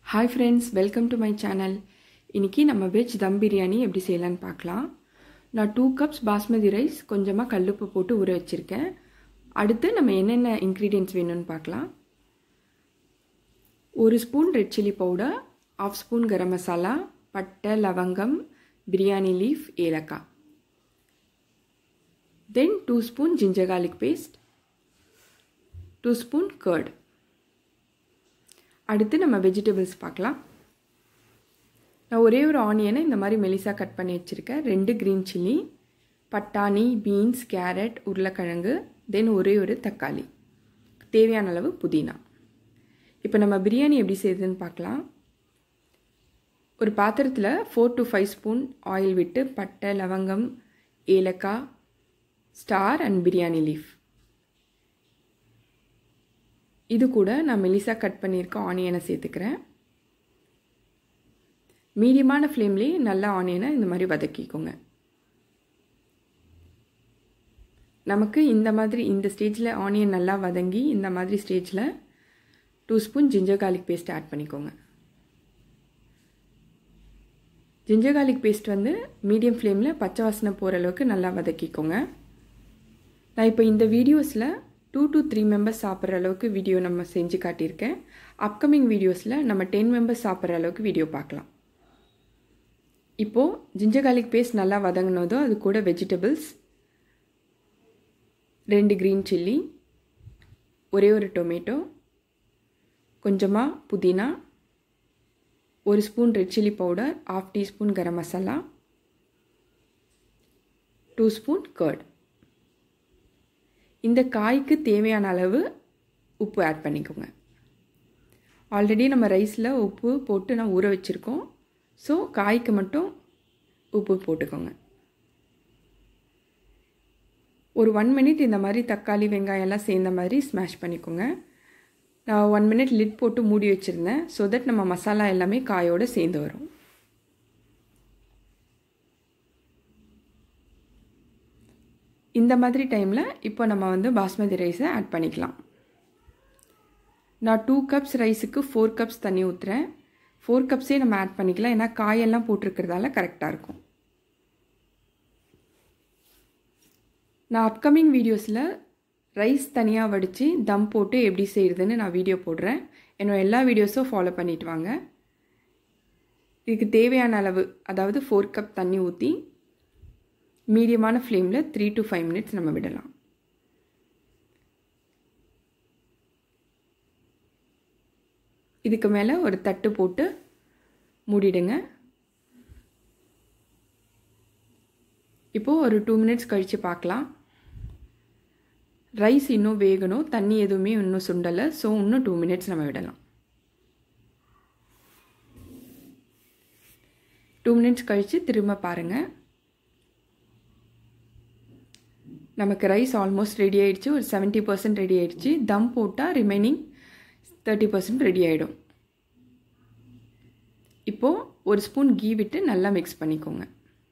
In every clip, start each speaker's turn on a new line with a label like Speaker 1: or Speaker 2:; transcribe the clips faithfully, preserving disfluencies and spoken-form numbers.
Speaker 1: Hi friends, welcome to my channel. இன்னைக்கு நம்ம veg dum biryani எப்படி செய்யலாம்னு பார்க்கலாம். நான் two cups basmati rice கொஞ்சமா கல்லுப்பு போட்டு ஊற வச்சிருக்கேன். அடுத்து நம்ம என்னென்ன ingredients வேணும்னு பார்க்கலாம். ஒரு spoon red chili powder, half spoon garam masala, பட்டை, லவங்கம், biryani leaf, ஏலக்காய். Then two spoon ginger garlic paste, two spoon curd. அடுத்து நம்ம vegetables பார்க்கலாம். நான் ஒரே ஒரு ஆனியனை இந்த மாதிரி மெலிசா கட் பண்ணி வச்சிருக்கேன். ரெண்டு green chilli, பட்டாணி, பீன்ஸ், கேரட், உருளைக்கிழங்கு, தென் ஒரே ஒரு தக்காளி. தேவையான அளவு புதினா. இப்போ நம்ம பிரியாணி எப்படி செய்யுதுன்னு பார்க்கலாம். ஒரு பாத்திரத்தில் four to five spoon oil விட்டு பட்டை, லவங்கம், ஏலக்காய், ஸ்டார் அண்ட் பிரியாணி லீஃப். இது கூட நான் மெலிசா கட் பண்ணியிருக்க ஆனியனை சேர்த்துக்கிறேன். மீடியமான ஃப்ளேம்லேயே நல்லா ஆனியனை இந்த மாதிரி வதக்கிக்கோங்க. நமக்கு இந்த மாதிரி இந்த ஸ்டேஜில் ஆனியன் நல்லா வதங்கி இந்த மாதிரி ஸ்டேஜில் two spoon ginger garlic paste add பண்ணிக்கோங்க. ஜிஞ்சர் கார்லிக் பேஸ்ட் வந்து மீடியம் ஃப்ளேமில் பச்சை வாசனை போகிற அளவுக்கு நல்லா வதக்கிக்கோங்க. நான் இப்போ இந்த வீடியோஸில் டூ டு த்ரீ மெம்பர்ஸ் சாப்பிட்ற அளவுக்கு வீடியோ நம்ம செஞ்சு காட்டியிருக்கேன். அப்கமிங் வீடியோஸில் நம்ம டென் மெம்பர்ஸ் சாப்பிட்ற அளவுக்கு வீடியோ பார்க்கலாம். இப்போது ஜிஞ்சர் கார்லிக் பேஸ்ட் நல்லா வதங்கினதோ அது கூட வெஜிடபிள்ஸ், ரெண்டு க்ரீன் சில்லி, ஒரே ஒரு டொமேட்டோ, கொஞ்சமாக புதினா, ஒரு spoon red chilli powder, half teaspoon garam masala, two spoon curd. இந்த காய்க்கு தேவையான அளவு உப்பு ஆட் பண்ணிக்கோங்க. ஆல்ரெடி நம்ம ரைஸில் உப்பு போட்டு நான் ஊற வச்சுருக்கோம். ஸோ காய்க்கு மட்டும் உப்பு போட்டுக்கோங்க. ஒரு ஒன் மினிட் இந்த மாதிரி தக்காளி வெங்காயம் எல்லாம் சேர்ந்த மாதிரி ஸ்மாஷ் பண்ணிக்கோங்க. நான் ஒன் மினிட் லிட் போட்டு மூடி வச்சுருந்தேன். ஸோ தட் நம்ம மசாலா எல்லாமே காயோடு சேர்ந்து வரும். இந்த மாதிரி டைமில் இப்போ நம்ம வந்து பாஸ்மதி ரைஸை ஆட் பண்ணிக்கலாம். நான் டூ கப்ஸ் ரைஸுக்கு ஃபோர் கப்ஸ் தண்ணி ஊற்றுறேன். ஃபோர் கப்ஸே நம்ம ஆட் பண்ணிக்கலாம், ஏன்னா காயெல்லாம் போட்டிருக்கிறதால கரெக்டாக இருக்கும். நான் அப்கமிங் வீடியோஸில் ரைஸ் தனியாக வடித்து தம் போட்டு எப்படி செய்கிறதுன்னு நான் வீடியோ போடுறேன். என்னோட எல்லா வீடியோஸும் ஃபாலோ பண்ணிட்டு வாங்க. இதுக்கு தேவையான அளவு, அதாவது ஃபோர் கப் தண்ணி ஊற்றி மீடியமான ஃப்ளேமில் த்ரீ டு ஃபைவ் மினிட்ஸ் நம்ம விடலாம். இதுக்கு மேலே ஒரு தட்டு போட்டு மூடிடுங்க. இப்போது ஒரு டூ மினிட்ஸ் கழித்து பார்க்கலாம். ரைஸ் இன்னும் வேகணும், தண்ணி எதுவுமே இன்னும் சுண்டலை. ஸோ இன்னும் டூ மினிட்ஸ் நம்ம விடலாம். டூ மினிட்ஸ் கழித்து திரும்ப பாருங்கள். நமக்கு ரைஸ் ஆல்மோஸ்ட் ரெடி ஆகிடுச்சு. ஒரு செவன்ட்டி பர்சன்ட் ரெடி ஆகிடுச்சு. தம் போட்டால் ரிமைனிங் தேர்ட்டி பர்சன்ட் ரெடி ஆகிடும். இப்போது ஒரு ஸ்பூன் கீ விட்டு நல்லா மிக்ஸ் பண்ணிக்கோங்க.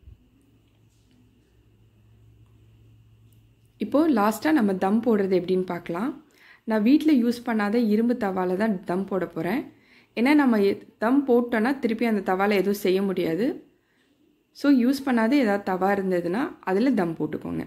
Speaker 1: இப்போது லாஸ்ட்டாக நம்ம தம் போடுறது எப்படின்னு பார்க்கலாம். நான் வீட்டில் யூஸ் பண்ணாத இரும்பு தவாவில் தான் தம் போட போகிறேன். ஏன்னா நம்ம தம் போட்டோன்னா திருப்பி அந்த தவாவில் எதுவும் செய்ய முடியாது. ஸோ யூஸ் பண்ணாத ஏதாவது தவா இருந்ததுன்னா அதில் தம் போட்டுக்கோங்க.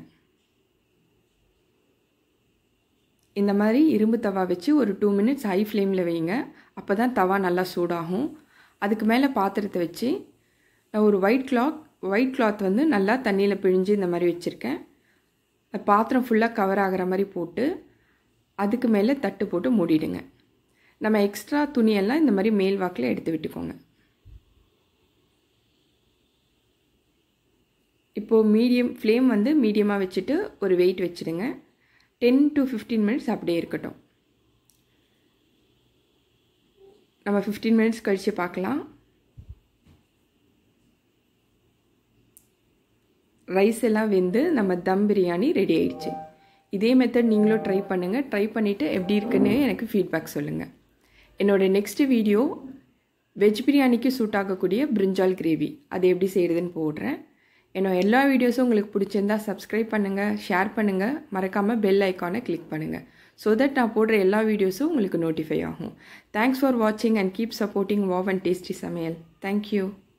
Speaker 1: இந்த மாதிரி இரும்பு தவா வச்சு ஒரு டூ மினிட்ஸ் ஹை ஃப்ளேமில் வைங்க. அப்போ தான் தவா நல்லா சூடாகும். அதுக்கு மேலே பாத்திரத்தை வச்சு நான் ஒரு ஒயிட் கிளாத் ஒயிட் கிளாத் வந்து நல்லா தண்ணியில் பிழிஞ்சு இந்த மாதிரி வச்சுருக்கேன். பாத்திரம் ஃபுல்லாக கவர் ஆகிற மாதிரி போட்டு அதுக்கு மேலே தட்டு போட்டு மூடிடுங்க. நம்ம எக்ஸ்ட்ரா துணியெல்லாம் இந்த மாதிரி மேல் வாக்கில் எடுத்து விட்டுக்கோங்க. இப்போது மீடியம் ஃப்ளேம் வந்து மீடியமாக வச்சுட்டு ஒரு வெயிட் வச்சுடுங்க. டென் டு ஃபிஃப்டீன் மினிட்ஸ் அப்படியே இருக்கட்டும். நம்ம ஃபிஃப்டீன் மினிட்ஸ் கழித்து பார்க்கலாம். ரைஸ் எல்லாம் வெந்து நம்ம தம் பிரியாணி ரெடி ஆயிடுச்சு. இதே மெத்தட் நீங்களும் ட்ரை பண்ணுங்கள். ட்ரை பண்ணிவிட்டு எப்படி இருக்குன்னு எனக்கு ஃபீட்பேக் சொல்லுங்கள். என்னோடய நெக்ஸ்ட் வீடியோ வெஜ் பிரியாணிக்கு சூட் ஆகக்கூடிய பிரிஞ்சால் கிரேவி அது எப்படி செய்கிறதுன்னு போடுறேன். என்னோட எல்லா வீடியோஸும் உங்களுக்கு பிடிச்சிருந்தா சப்ஸ்கிரைப் பண்ணுங்கள், ஷேர் பண்ணுங்கள், மறக்காமல் பெல் ஐக்கானை கிளிக் பண்ணுங்கள். ஸோ தட் நான் போடுற எல்லா வீடியோஸும் உங்களுக்கு நோட்டிஃபை ஆகும். தேங்க்ஸ் ஃபார் வாட்சிங் and keep supporting wow and tasty சமையல். தேங்க்யூ.